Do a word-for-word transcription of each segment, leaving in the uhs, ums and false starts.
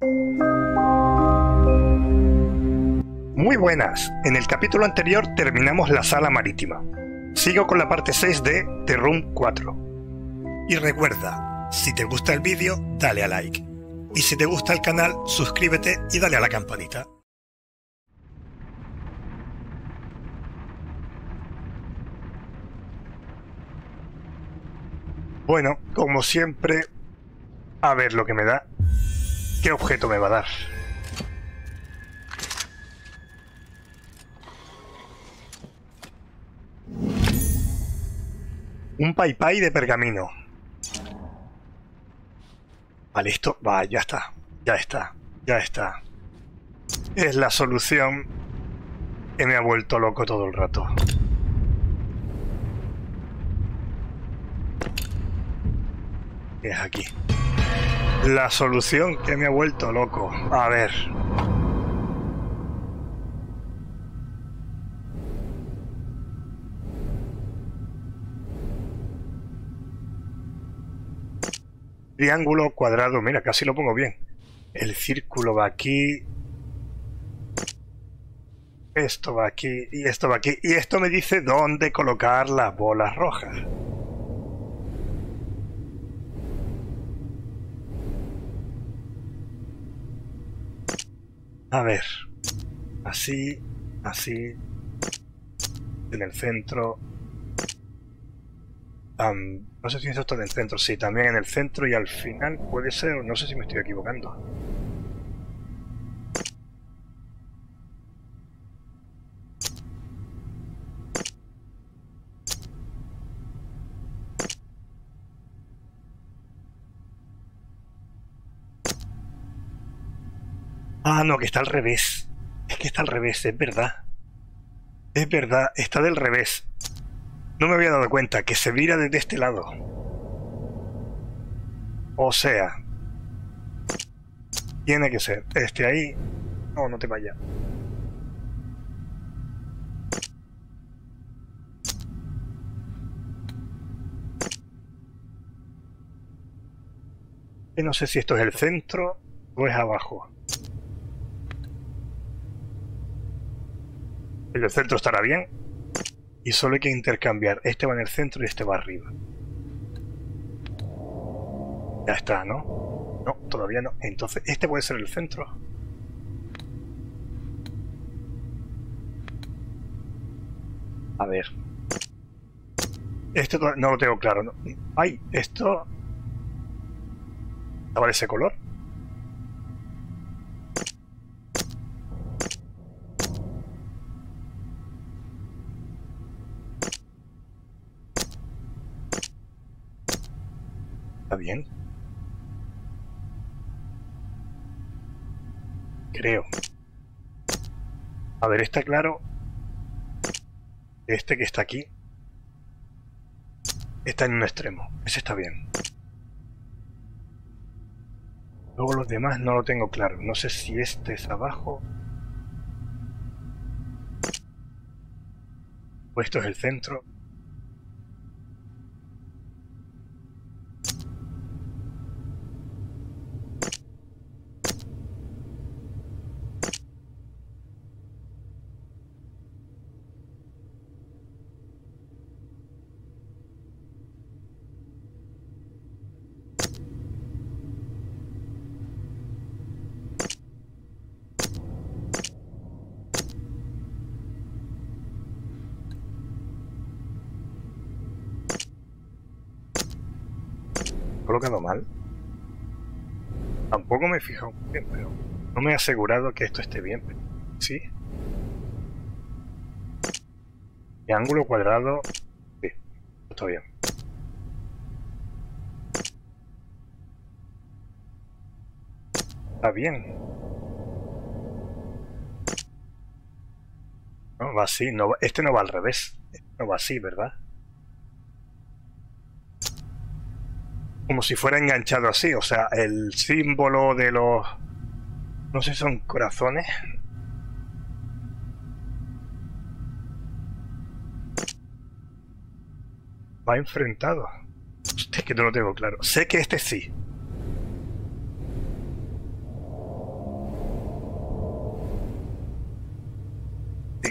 Muy buenas, en el capítulo anterior terminamos la sala marítima. Sigo con la parte seis de The Room cuatro. Y recuerda, si te gusta el vídeo, dale a like. Y si te gusta el canal, suscríbete y dale a la campanita. Bueno, como siempre, a ver lo que me da. ¿Qué objeto me va a dar? Un pai pai de pergamino. Vale, esto... Va, ya está. Ya está. Ya está. Es la solución que me ha vuelto loco todo el rato. ¿Qué es aquí? La solución que me ha vuelto loco. A ver. Triángulo, cuadrado, mira, casi lo pongo bien. El círculo va aquí. Esto va aquí y esto va aquí. Y esto me dice dónde colocar las bolas rojas. A ver. Así, así. En el centro. Um, no sé si es esto en el centro, sí, también en el centro y al final puede ser, no sé si me estoy equivocando. Ah, no, que está al revés. Es que está al revés, es verdad. Es verdad, está del revés. No me había dado cuenta que se vira desde este lado. O sea, tiene que ser este ahí. No, no te vayas. Y no sé si esto es el centro o es abajo. El del centro estará bien. Y solo hay que intercambiar. Este va en el centro y este va arriba. Ya está, ¿no? No, todavía no. Entonces, este puede ser el centro. A ver. Este no lo tengo claro, ¿no? Ay, esto... ¿Estaba de ese color? ¿Está bien? Creo. A ver, está claro. Este que está aquí está en un extremo. Ese está bien. Luego los demás no lo tengo claro. No sé si este es abajo o esto es el centro. Colocado mal. Tampoco me he fijado bien, pero no me he asegurado que esto esté bien. ¿Sí? Triángulo, cuadrado. Sí, está bien. Está bien. No, va así. No, este no va al revés. Este no va así, ¿verdad? Como si fuera enganchado así. O sea, el símbolo de los... No sé si son corazones. Va enfrentado. Hostia, es que no lo tengo claro. Sé que este sí.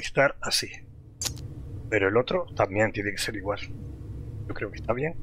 que estar así. Pero el otro también tiene que ser igual. Yo creo que está bien.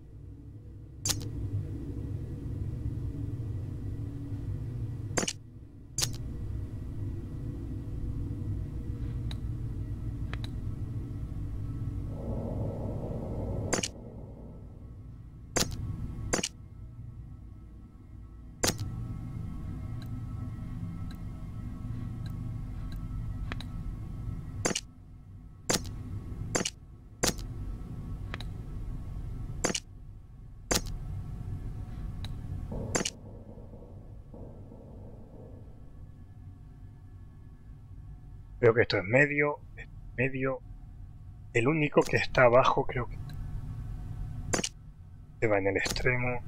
Creo que esto es medio, medio. El único que está abajo creo que se va en el extremo.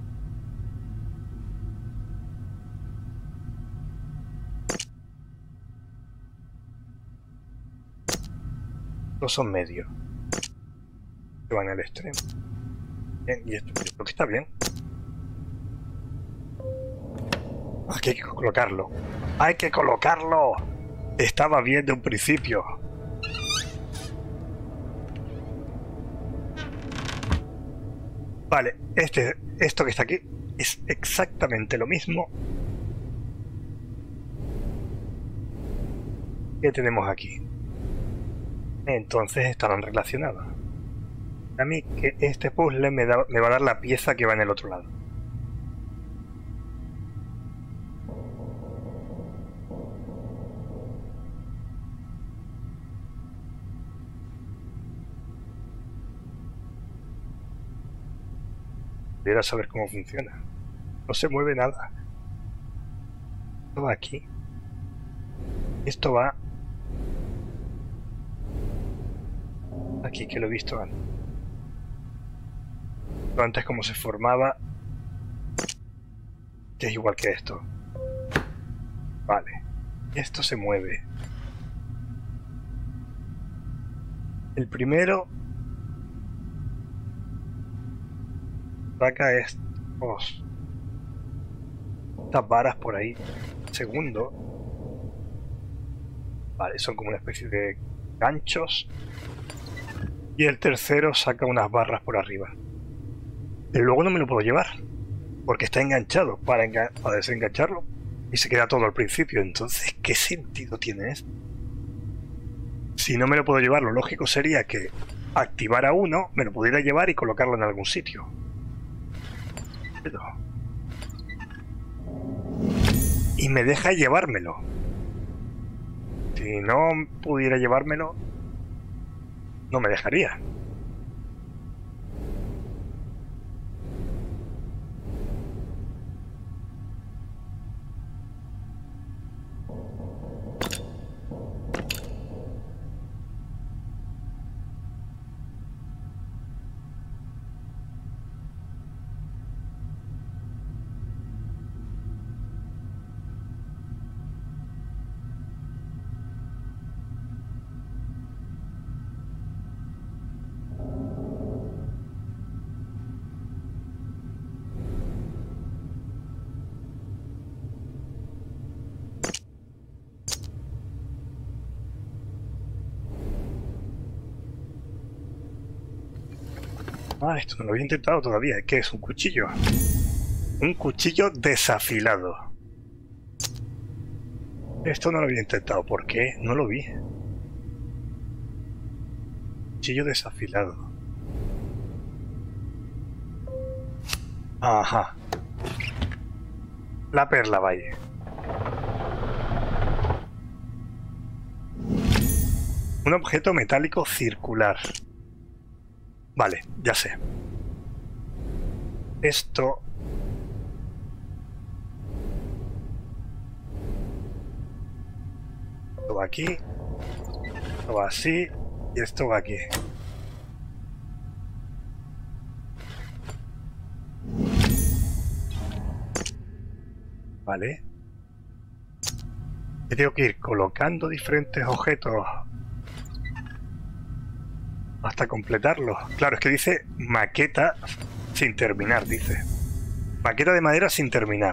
Estos son medios. Se van al extremo. Bien, y esto yo creo que está bien. Aquí hay que colocarlo. ¡Hay que colocarlo! Estaba bien de un principio. Vale, este, esto que está aquí es exactamente lo mismo que tenemos aquí. Entonces estarán relacionados. A mí que este puzzle me, da, me va a dar la pieza que va en el otro lado. Debería saber cómo funciona. No se mueve nada. Esto va aquí. Esto va aquí, que lo he visto antes. Antes cómo se formaba, que es igual que esto. Vale. Esto se mueve. El primero saca estos, estas varas por ahí. Segundo, vale, son como una especie de ganchos. Y el tercero saca unas barras por arriba. Pero luego no me lo puedo llevar, porque está enganchado. Para, enga para desengancharlo y se queda todo al principio. Entonces, ¿qué sentido tiene esto? Si no me lo puedo llevar, lo lógico sería que activara uno, me lo pudiera llevar y colocarlo en algún sitio. Pero... y me deja llevármelo. Si no pudiera llevármelo, no me dejaría. Ah, esto no lo había intentado todavía. ¿Qué es? ¿Un cuchillo? Un cuchillo desafilado. Esto no lo había intentado. ¿Por qué? No lo vi. Cuchillo desafilado. Ajá. La perla valle. Un objeto metálico circular. Vale, ya sé. Esto... esto va aquí. Esto va así. Y esto va aquí. Vale. Y tengo que ir colocando diferentes objetos hasta completarlo. Claro, es que dice maqueta sin terminar, dice. Maqueta de madera sin terminar.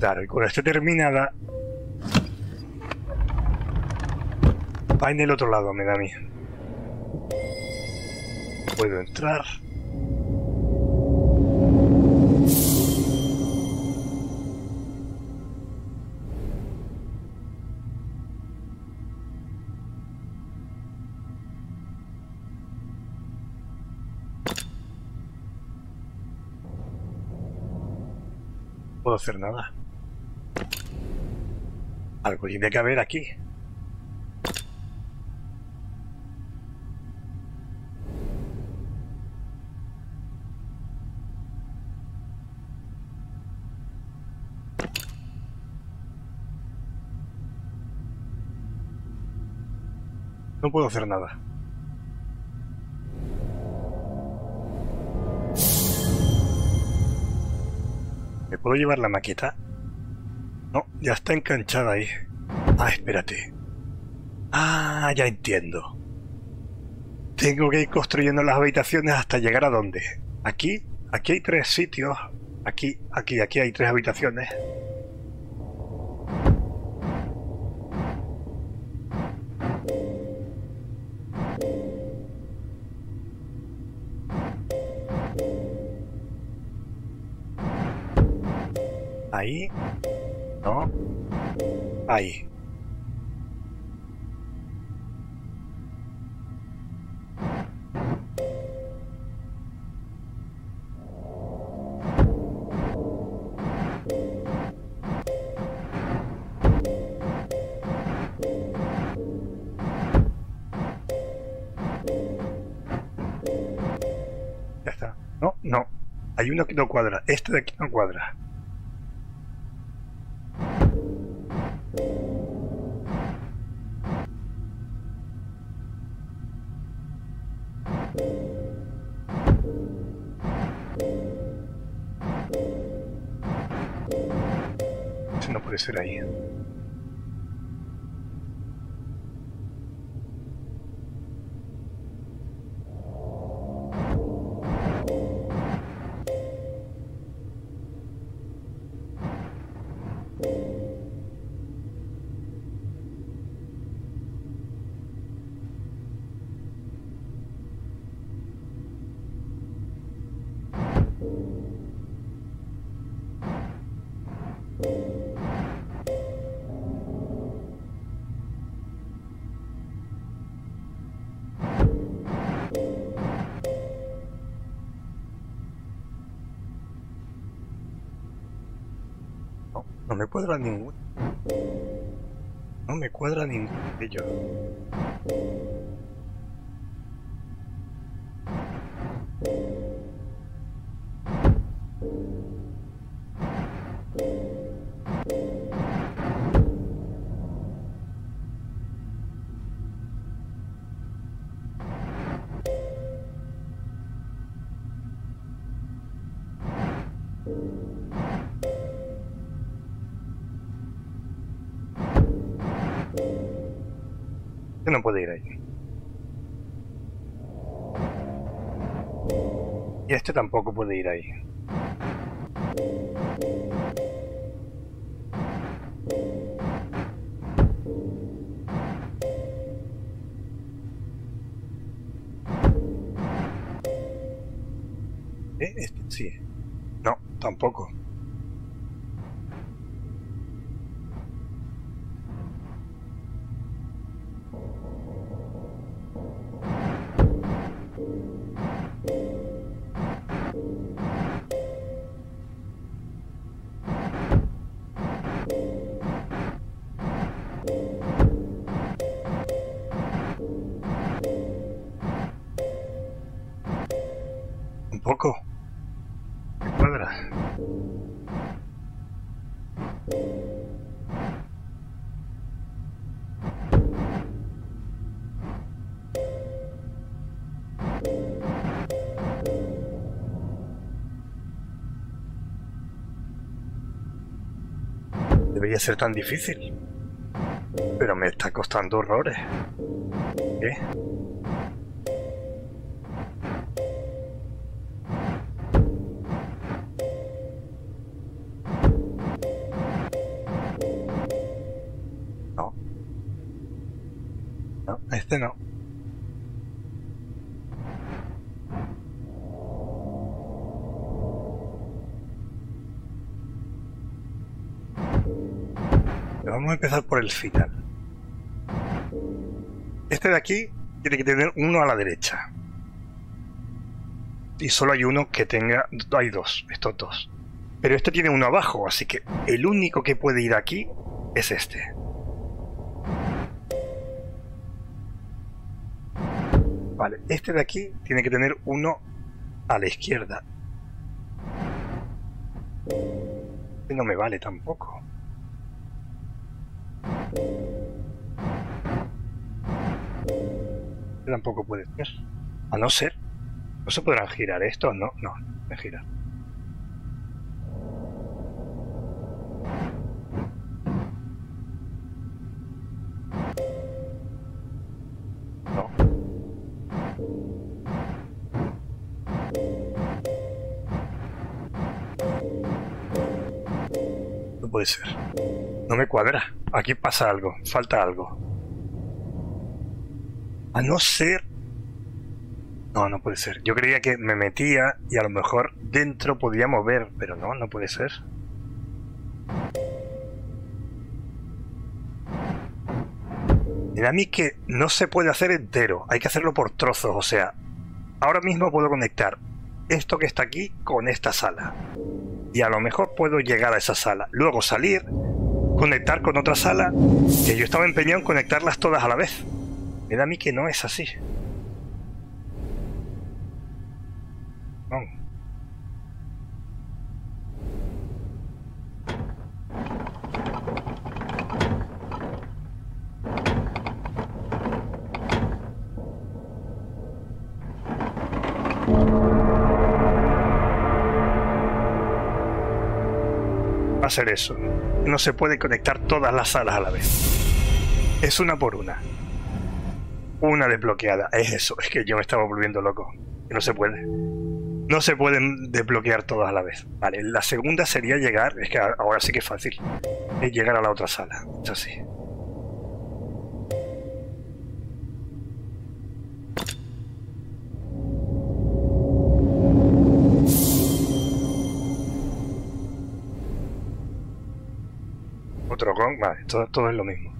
Claro, y cuando esté terminada... Va en el otro lado, me da a mí. Puedo entrar. No puedo hacer nada. Algo tiene que haber aquí. No puedo hacer nada. ¿Me puedo llevar la maqueta? No, ya está enganchada ahí. Ah, espérate. Ah, ya entiendo. Tengo que ir construyendo las habitaciones hasta llegar a dónde. Aquí, aquí hay tres sitios. Aquí, aquí, aquí hay tres habitaciones. Ahí. No. Ahí. Ya está. No, no. Hay uno que no cuadra. Este de aquí no cuadra. Ese no puede ser ahí. No, no me cuadra ninguno. No me cuadra ninguno de ellos. Este no puede ir ahí. Y este tampoco puede ir ahí. ¿Eh? Este sí. No, tampoco. Tampoco. Me cuadra. Debería ser tan difícil. Pero me está costando horrores. ¿Qué? No, este no. Vamos a empezar por el final. Este de aquí tiene que tener uno a la derecha. Y solo hay uno que tenga... Hay dos, estos dos. Pero este tiene uno abajo, así que el único que puede ir aquí es este. Vale, este de aquí tiene que tener uno a la izquierda. Este no me vale tampoco. Este tampoco puede ser. A no ser... ¿No se podrán girar estos? No, no, no giran. No. No puede ser. No me cuadra. Aquí pasa algo. Falta algo. A no ser... No, no puede ser. Yo creía que me metía y a lo mejor dentro podía mover, pero no, no puede ser. Mira a mí que no se puede hacer entero, hay que hacerlo por trozos, o sea, ahora mismo puedo conectar esto que está aquí con esta sala. Y a lo mejor puedo llegar a esa sala, luego salir, conectar con otra sala, que yo estaba empeñado en conectarlas todas a la vez. Mira a mí que no es así. No. Va a ser eso. No se puede conectar todas las salas a la vez. Es una por una. Una desbloqueada. Es eso. Es que yo me estaba volviendo loco. Que no se puede. No se pueden desbloquear todas a la vez. Vale, la segunda sería llegar, es que ahora sí que es fácil, es llegar a la otra sala. Es así. Otro gong, vale, todo, todo es lo mismo.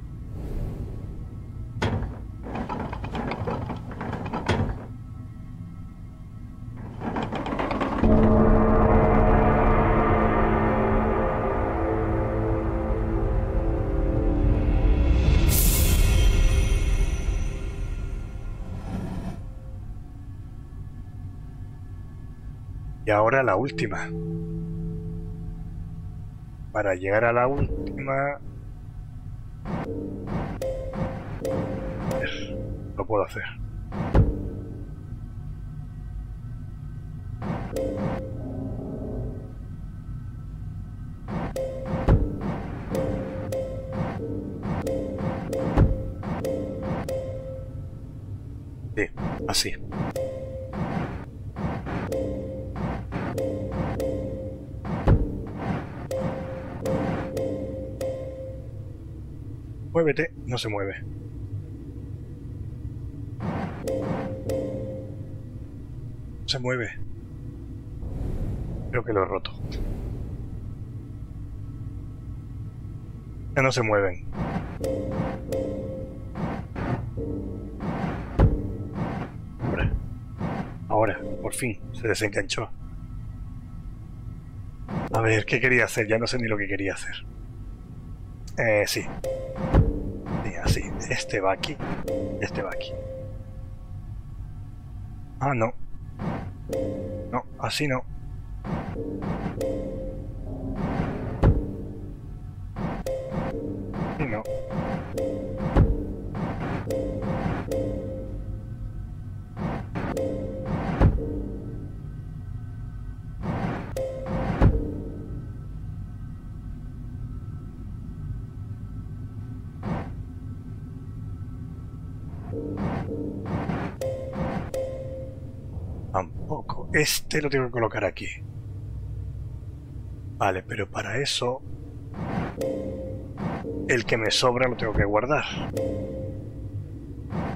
Y ahora la última. Para llegar a la última... Lo puedo hacer. Sí, así. Muévete, no se mueve. No se mueve. Creo que lo he roto. Ya no se mueven. Ahora. Ahora, por fin, se desenganchó. A ver, ¿qué quería hacer? Ya no sé ni lo que quería hacer. Eh, sí. Sí, así. Este va aquí. Este va aquí. Ah, no. No, así no. Y no. Tampoco. Este lo tengo que colocar aquí. Vale, pero para eso... el que me sobra lo tengo que guardar.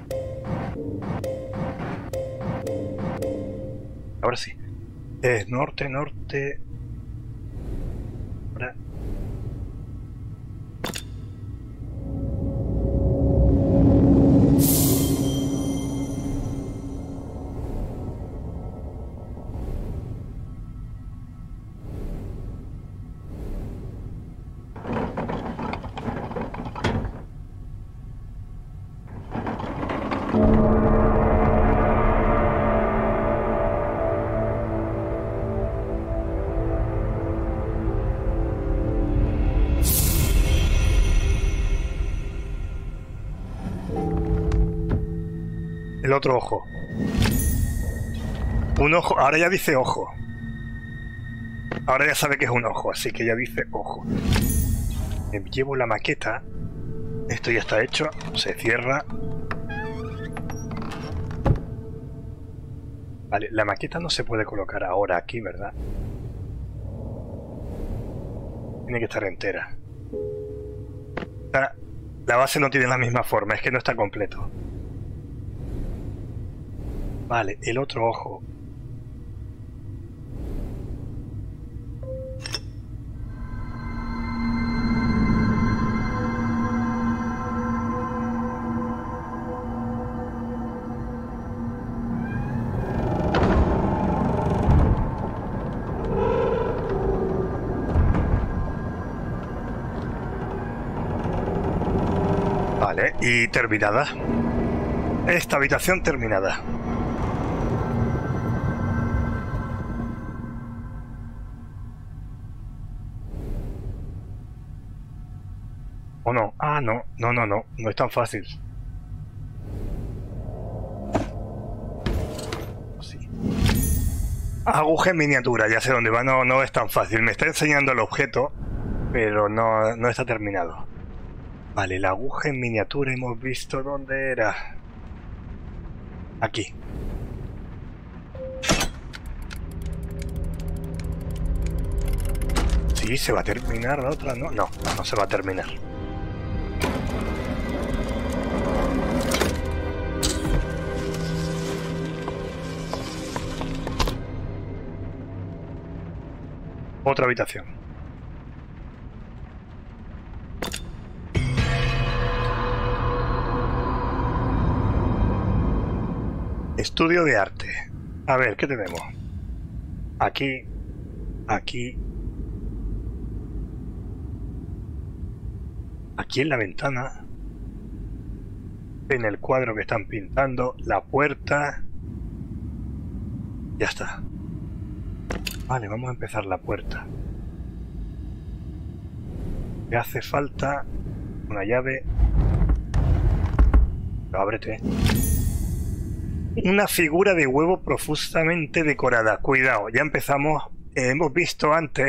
ahora sí. Es norte, norte. Ahora. El otro ojo. Un ojo. Ahora ya dice ojo. Ahora ya sabe que es un ojo, así que ya dice ojo. Me llevo la maqueta. Esto ya está hecho. Se cierra. Vale, la maqueta no se puede colocar ahora aquí, ¿verdad? Tiene que estar entera. La, la base no tiene la misma forma, es que no está completo. Vale, el otro ojo. Vale, y terminada. Esta habitación terminada. ¿O no? Ah, no, no, no, no, no es tan fácil. Sí. Aguja en miniatura, ya sé dónde va, no, no es tan fácil. Me está enseñando el objeto, pero no, no está terminado. Vale, la aguja en miniatura hemos visto dónde era. Aquí. Sí, se va a terminar la otra, ¿no? No, no se va a terminar. Otra habitación. Estudio de arte. A ver, ¿qué tenemos? Aquí, aquí, aquí en la ventana, en el cuadro que están pintando, la puerta. Ya está. Vale, vamos a empezar la puerta. Me hace falta una llave. Pero ábrete. Una figura de huevo profusamente decorada. Cuidado, ya empezamos. Eh, hemos visto antes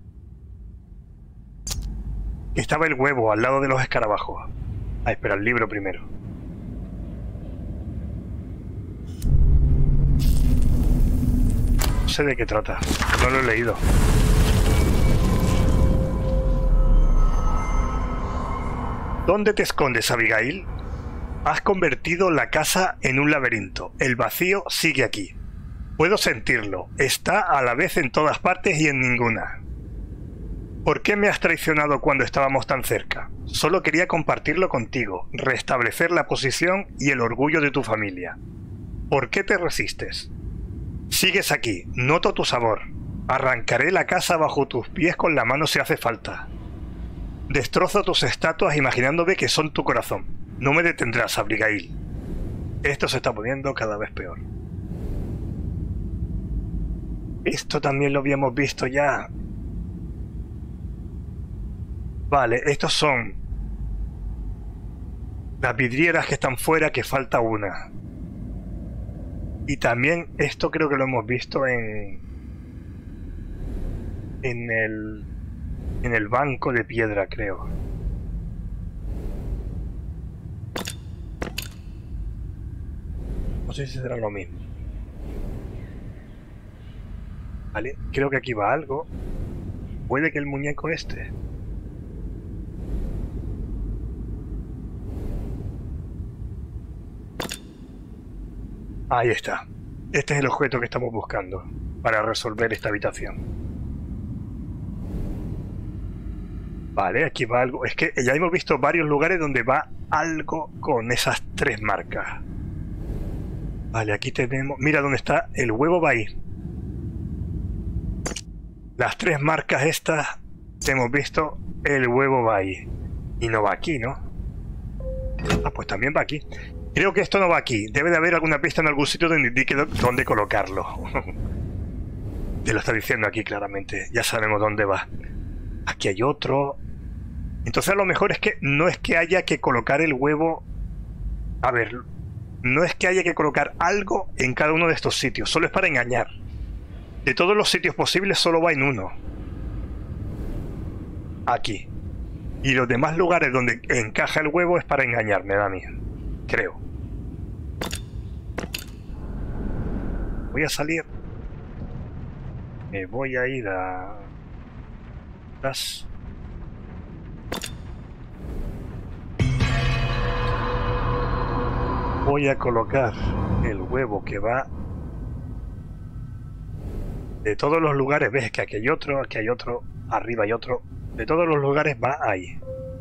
que estaba el huevo al lado de los escarabajos. Ah, espera, el libro primero. No sé de qué trata, no lo he leído. ¿Dónde te escondes, Abigail? Has convertido la casa en un laberinto. El vacío sigue aquí. Puedo sentirlo. Está a la vez en todas partes y en ninguna. ¿Por qué me has traicionado cuando estábamos tan cerca? Solo quería compartirlo contigo, restablecer la posición y el orgullo de tu familia. ¿Por qué te resistes? Sigues aquí, noto tu sabor. Arrancaré la casa bajo tus pies con la mano si hace falta. Destrozo tus estatuas imaginándome que son tu corazón. No me detendrás, Abigail. Esto se está poniendo cada vez peor. Esto también lo habíamos visto ya. Vale, estos son las vidrieras que están fuera, que falta una. Y también esto creo que lo hemos visto en en el en el banco de piedra, creo. No sé si será lo mismo. Vale, creo que aquí va algo. Puede que el muñeco este. Ahí está. Este es el objeto que estamos buscando para resolver esta habitación. Vale, aquí va algo. Es que ya hemos visto varios lugares donde va algo con esas tres marcas. Vale, aquí tenemos... Mira dónde está el huevo, va ahí. Las tres marcas estas que hemos visto, el huevo va ahí. Y no va aquí, ¿no? Ah, pues también va aquí. Creo que esto no va aquí. Debe de haber alguna pista en algún sitio donde indique dónde colocarlo. Te lo está diciendo aquí claramente. Ya sabemos dónde va. Aquí hay otro. Entonces a lo mejor es que no es que haya que colocar el huevo... A ver, no es que haya que colocar algo en cada uno de estos sitios. Solo es para engañar. De todos los sitios posibles solo va en uno. Aquí. Y los demás lugares donde encaja el huevo es para engañarme, a mí. Creo. Voy a salir. Me voy a ir a... Las... Voy a colocar el huevo que va... De todos los lugares, ves que aquí hay otro, aquí hay otro, arriba hay otro. De todos los lugares va ahí.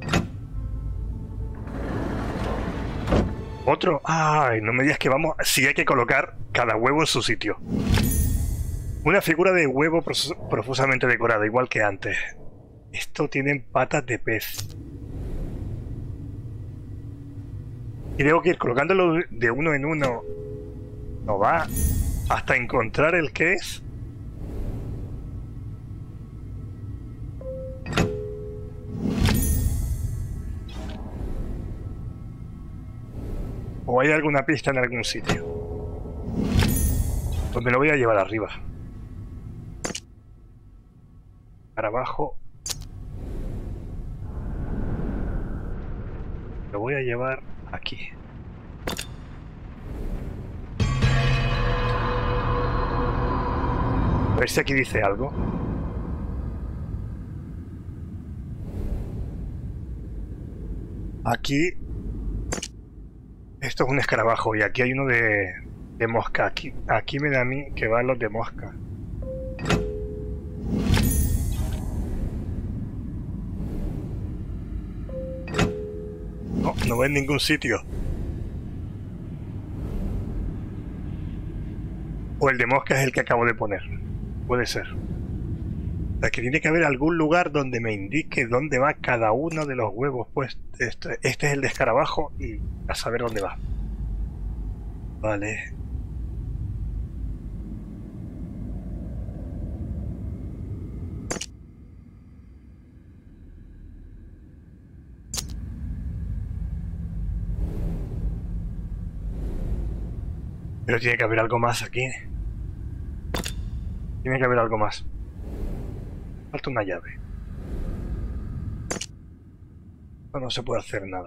Otro. Ay, no me digas que vamos... Sí hay que colocar cada huevo en su sitio. Una figura de huevo profusamente decorada, igual que antes. Esto tienen patas de pez. Y tengo que ir colocándolo de uno en uno. No va. Hasta encontrar el que es. ¿O hay alguna pista en algún sitio? Pues me lo voy a llevar arriba. Para abajo. Lo voy a llevar aquí. A ver si aquí dice algo. Aquí... Esto es un escarabajo y aquí hay uno de, de mosca. Aquí, aquí me da a mí que van los de mosca. No, no va en ningún sitio. O el de mosca es el que acabo de poner. Puede ser. O sea, que tiene que haber algún lugar donde me indique dónde va cada uno de los huevos. Pues este, este es el de escarabajo y a saber dónde va. Vale. Pero tiene que haber algo más aquí. Tiene que haber algo más. Falta una llave. No, no se puede hacer nada.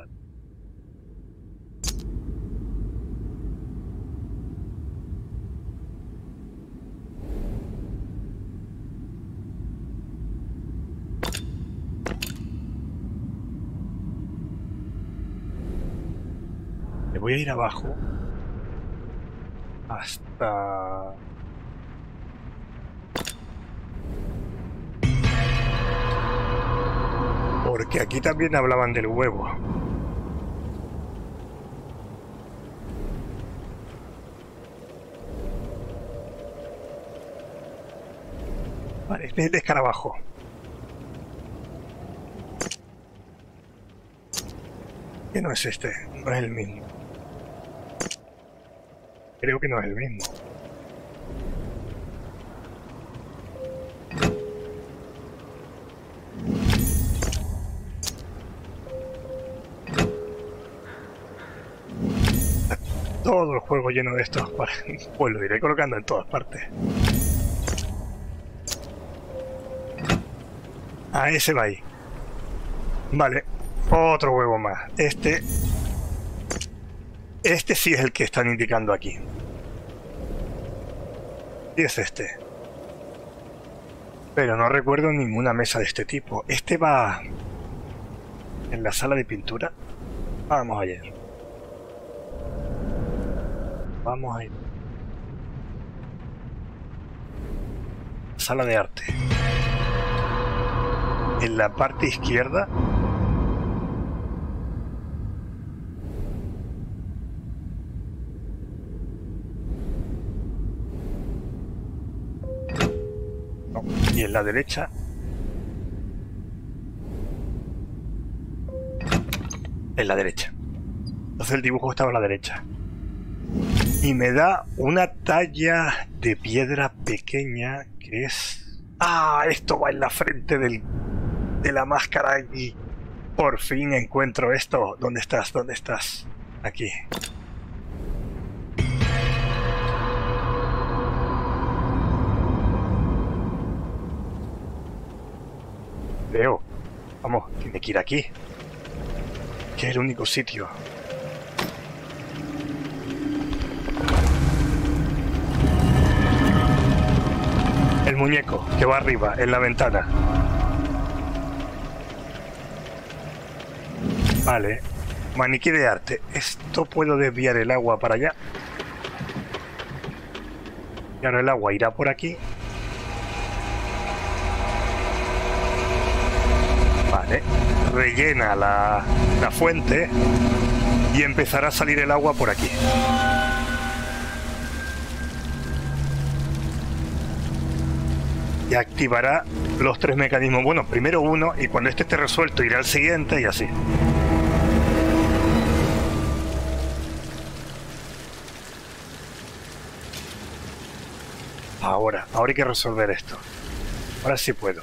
Me voy a ir abajo. Hasta... Porque aquí también hablaban del huevo. Vale, este es el de escarabajo. Que no es este, no es el mismo. Creo que no es el mismo. Todo el juego lleno de estos. Pues lo iré colocando en todas partes. Ah, ese va ahí. Vale, otro huevo más. Este... Este sí es el que están indicando aquí. Y es este. Pero no recuerdo ninguna mesa de este tipo. Este va... en la sala de pintura. Vamos a ir. Vamos a ir. sala de arte. En la parte izquierda. No, y en la derecha. En la derecha. Entonces el dibujo estaba a la derecha. Y me da una talla de piedra pequeña que es... ¡Ah! Esto va en la frente del, de la máscara y por fin encuentro esto. ¿Dónde estás? ¿Dónde estás? Aquí. Veo. Vamos, tiene que ir aquí. Que es el único sitio. El muñeco que va arriba, en la ventana. Vale. Maniquí de arte. Esto puedo desviar el agua para allá. Y ahora el agua irá por aquí. Vale. Rellena la, la fuente y empezará a salir el agua por aquí. Y activará los tres mecanismos. Bueno, primero uno y cuando este esté resuelto irá al siguiente y así. Ahora, ahora hay que resolver esto. Ahora sí puedo.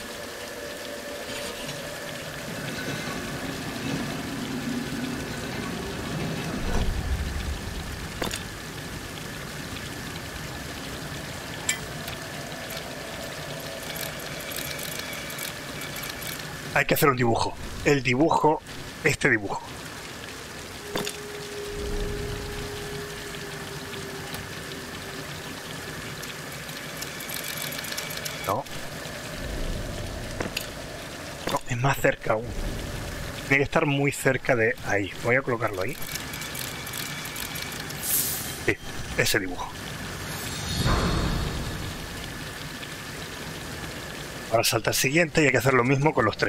Hay que hacer un dibujo. El dibujo, este dibujo. No. No, es más cerca aún. Tiene que estar muy cerca de ahí. Voy a colocarlo ahí. Sí, ese dibujo. Ahora salta el siguiente y hay que hacer lo mismo con los tres.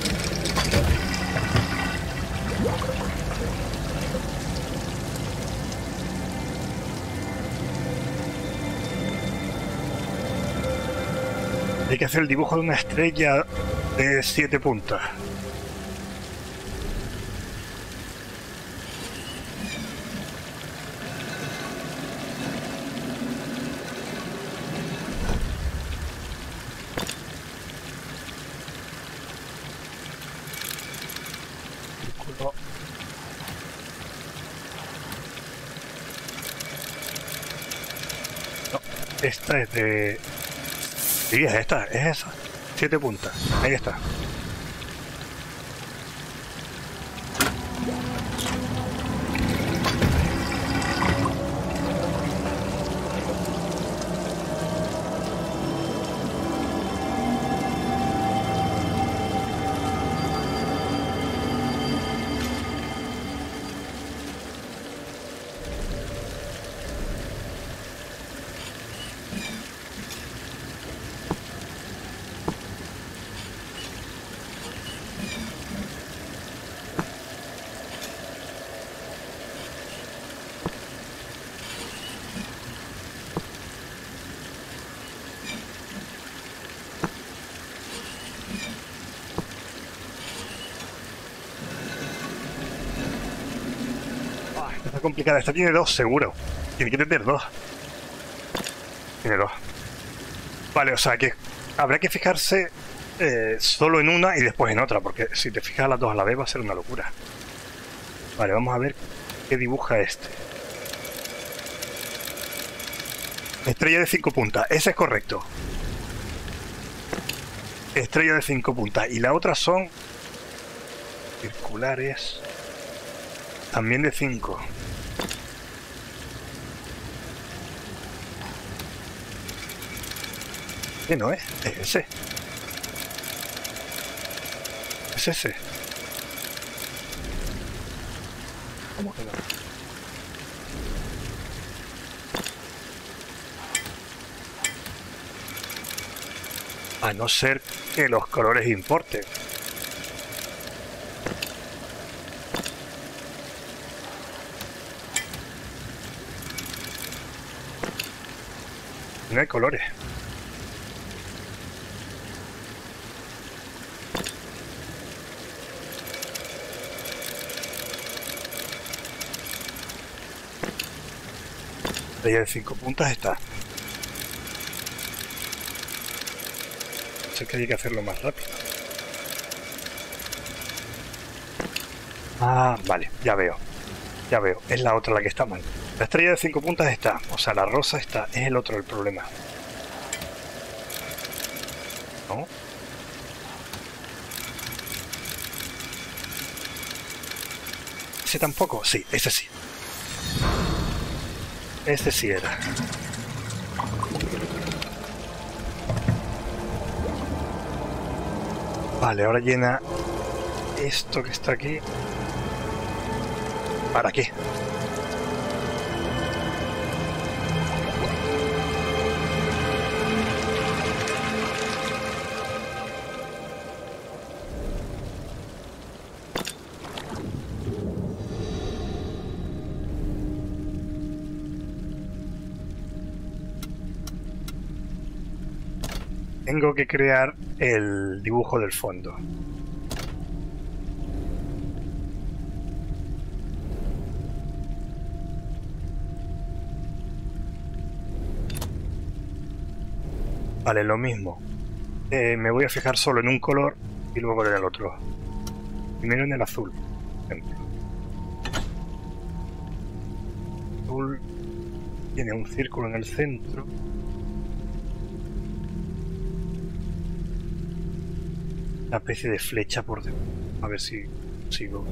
Hay que hacer el dibujo de una estrella de siete puntas. Esta es de... Sí, es esta, es esa. Siete puntas. Ahí está. Complicada, esta tiene dos seguro. Tiene que tener dos. Tiene dos. Vale, o sea que habrá que fijarse eh, solo en una y después en otra, porque si te fijas las dos a la vez va a ser una locura. Vale, vamos a ver qué dibuja este. Estrella de cinco puntas, ese es correcto. Estrella de cinco puntas. Y la otra son circulares, también de cinco. ¿Qué no es? Es ese. Es ese. ¿Cómo que no? A no ser que los colores importen. No hay colores. La de cinco puntas está. Sé que hay que hacerlo más rápido. Ah, vale, ya veo. Ya veo, es la otra la que está mal. La estrella de cinco puntas está, o sea, la rosa está, es el otro el problema. ¿No? ¿Ese tampoco? Sí, ese sí. Ese sí era. Vale, ahora llena esto que está aquí. ¿Para qué? Tengo que crear el dibujo del fondo. Vale, lo mismo. Eh, me voy a fijar solo en un color y luego en el otro. Primero en el azul, por ejemplo. El azul tiene un círculo en el centro. Una especie de flecha por debajo. A ver si sigo.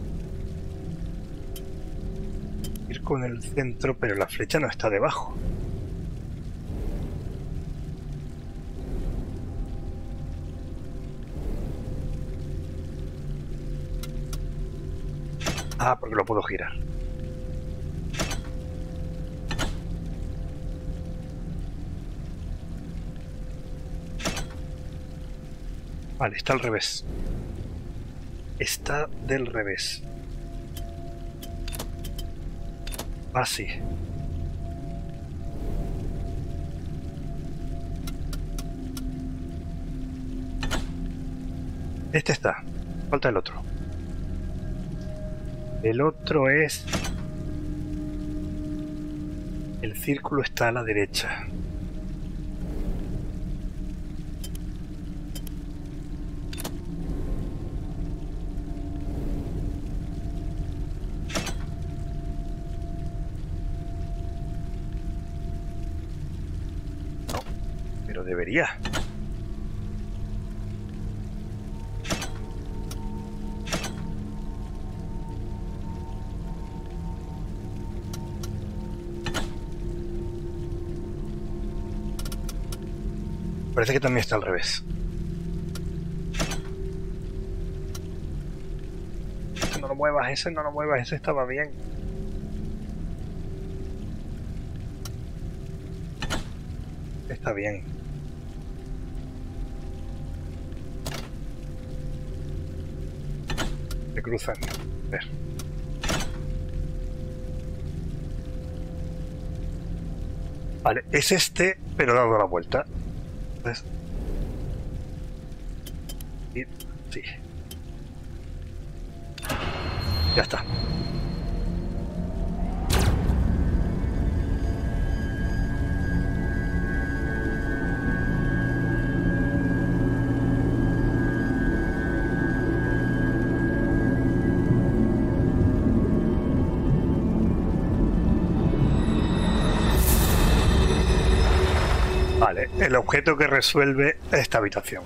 Círculo en el centro, pero la flecha no está debajo. Ah, porque lo puedo girar. Vale, está al revés. Está del revés. Así. Este está. Falta el otro. El otro es... El círculo está a la derecha. No, pero debería. Parece que también está al revés. Ese no lo muevas, ese no lo muevas, ese estaba bien. Está bien. Se cruzan. A ver. Vale, es este, pero dado la vuelta. ¿Ves? Y sí. Ya está. Vale, el objeto que resuelve esta habitación.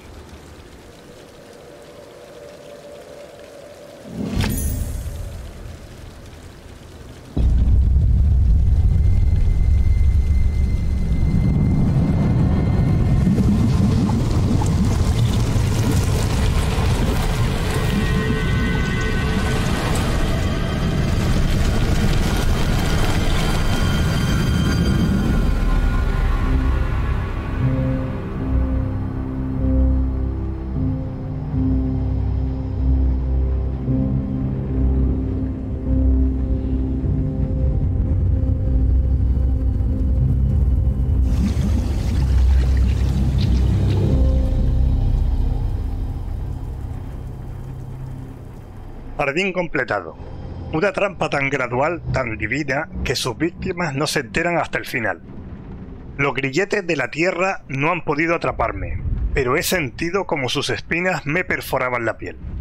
Jardín completado. Una trampa tan gradual, tan divina, que sus víctimas no se enteran hasta el final. Los grilletes de la tierra no han podido atraparme, pero he sentido como sus espinas me perforaban la piel.